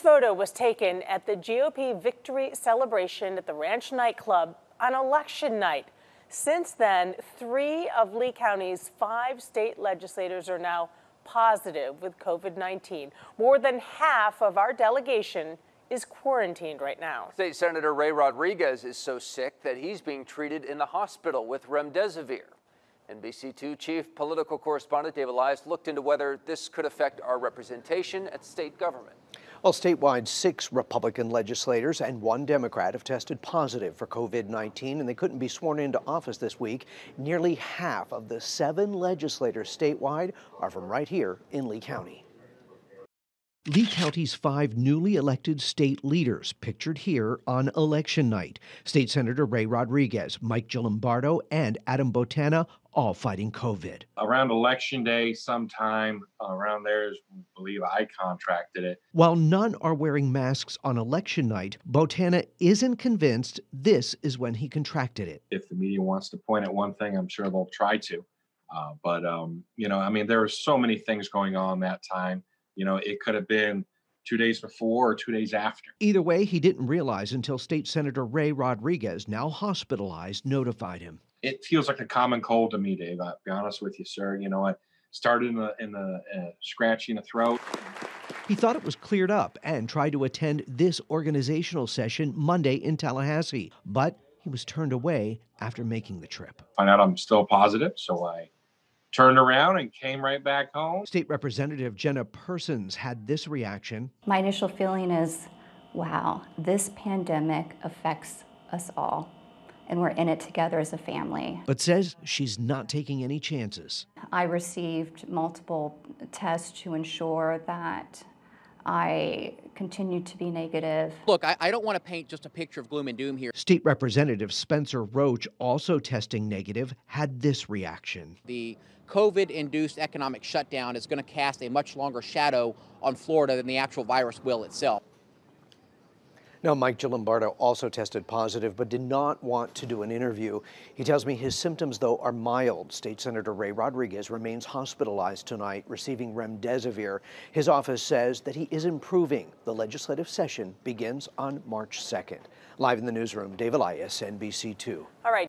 photo was taken at the GOP victory celebration at the Ranch nightclub on election night. Since then, 3 of Lee County's 5 state legislators are now positive with COVID-19. More than half of our delegation is quarantined right now. State Senator Ray Rodriguez is so sick that he's being treated in the hospital with remdesivir. NBC2 chief political correspondent David Elias looked into whether this could affect our representation at state government. Well, statewide, 6 Republican legislators and 1 Democrat have tested positive for COVID-19, and they couldn't be sworn into office this week. Nearly half of the 7 legislators statewide are from right here in Lee County. Lee County's 5 newly elected state leaders pictured here on election night. State Senator Ray Rodriguez, Mike Gilambardo, and Adam Botana all fighting COVID. Around election day sometime around there, I believe I contracted it. While none are wearing masks on election night, Botana isn't convinced this is when he contracted it. If the media wants to point at one thing, I'm sure they'll try to. There were so many things going on that time. It could have been 2 days before or 2 days after. Either way, he didn't realize until State Senator Ray Rodriguez, now hospitalized, notified him. It feels like a common cold to me, Dave. I'll be honest with you, sir. I started in the scratchy in the throat. He thought it was cleared up and tried to attend this organizational session Monday in Tallahassee, but he was turned away after making the trip. Find out I'm still positive, so I turned around and came right back home. State Representative Jenna Persons had this reaction. My initial feeling is, wow, this pandemic affects us all, and we're in it together as a family. But says she's not taking any chances. I received multiple tests to ensure that I continue to be negative. Look, I don't want to paint just a picture of gloom and doom here. State Representative Spencer Roach, also testing negative, had this reaction. The COVID-induced economic shutdown is going to cast a much longer shadow on Florida than the actual virus will itself. Now, Mike Gilambardo also tested positive, but did not want to do an interview. He tells me his symptoms, though, are mild. State Senator Ray Rodriguez remains hospitalized tonight, receiving remdesivir. His office says that he is improving. The legislative session begins on March 2nd. Live in the newsroom, Dave Elias, NBC2. All right.